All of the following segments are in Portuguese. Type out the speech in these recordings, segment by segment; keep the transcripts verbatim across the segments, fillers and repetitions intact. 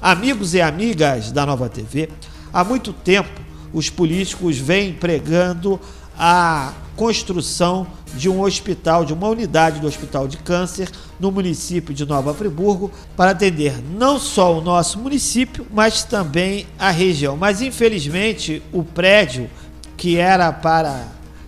Amigos e amigas da Nova T V, há muito tempo os políticos vêm pregando a construção de um hospital, de uma unidade do Hospital de Câncer no município de Nova Friburgo, para atender não só o nosso município, mas também a região. Mas infelizmente o prédio, que era para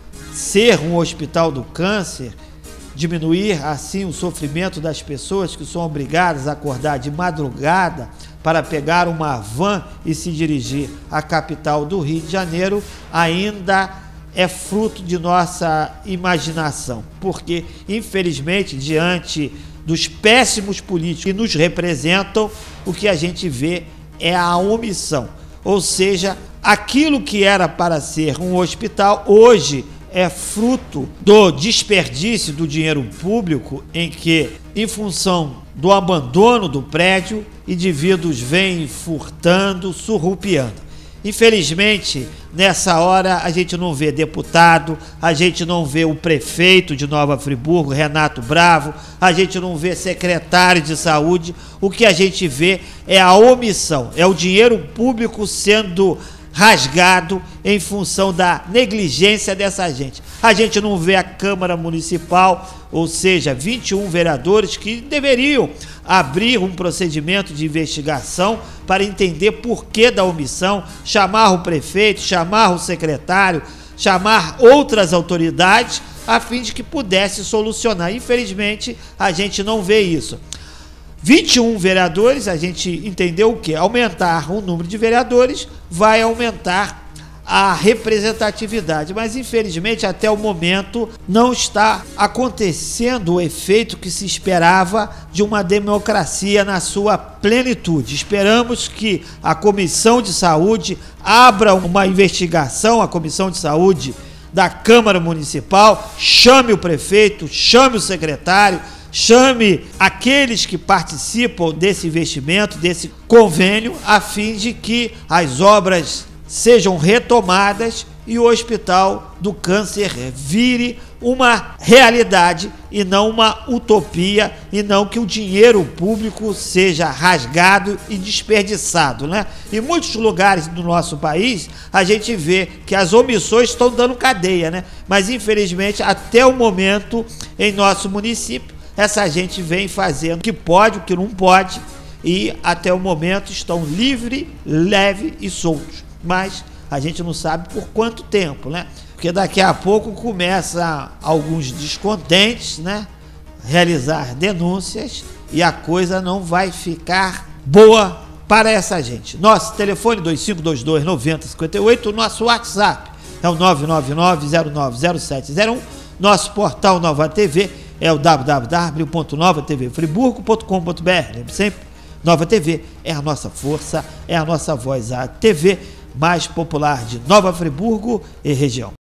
ser um hospital do câncer, diminuir assim o sofrimento das pessoas que são obrigadas a acordar de madrugada para pegar uma van e se dirigir à capital do Rio de Janeiro, ainda é fruto de nossa imaginação, porque infelizmente diante dos péssimos políticos que nos representam, o que a gente vê é a omissão, ou seja, aquilo que era para ser um hospital hoje é fruto do desperdício do dinheiro público, em que, em função do abandono do prédio, indivíduos vêm furtando, surrupiando. Infelizmente, nessa hora, a gente não vê deputado, a gente não vê o prefeito de Nova Friburgo, Renato Bravo, a gente não vê secretário de saúde. O que a gente vê é a omissão, é o dinheiro público sendo rasgado em função da negligência dessa gente. A gente não vê a Câmara Municipal, ou seja, vinte e um vereadores que deveriam abrir um procedimento de investigação para entender por que da omissão, chamar o prefeito, chamar o secretário, chamar outras autoridades a fim de que pudesse solucionar. Infelizmente, a gente não vê isso. vinte e um vereadores, a gente entendeu o que? Aumentar o número de vereadores vai aumentar a representatividade, mas infelizmente até o momento não está acontecendo o efeito que se esperava de uma democracia na sua plenitude. Esperamos que a Comissão de Saúde abra uma investigação, a Comissão de Saúde da Câmara Municipal, chame o prefeito, chame o secretário, chame aqueles que participam desse investimento, desse convênio, a fim de que as obras sejam retomadas e o Hospital do Câncer vire uma realidade e não uma utopia, e não que o dinheiro público seja rasgado e desperdiçado, né? Em muitos lugares do nosso país, a gente vê que as omissões estão dando cadeia, né? Mas infelizmente, até o momento, em nosso município, essa gente vem fazendo o que pode, o que não pode, e até o momento estão livre, leve e soltos. Mas a gente não sabe por quanto tempo, né? Porque daqui a pouco começa alguns descontentes, né? Realizar denúncias e a coisa não vai ficar boa para essa gente. Nosso telefone dois cinco dois dois, nove zero cinco oito, nosso WhatsApp é o nove nove nove, zero nove zero sete zero um, nosso portal Nova T V é o w w w ponto nova t v friburgo ponto com ponto b r. Lembre sempre, Nova T V é a nossa força, é a nossa voz, a T V mais popular de Nova Friburgo e região.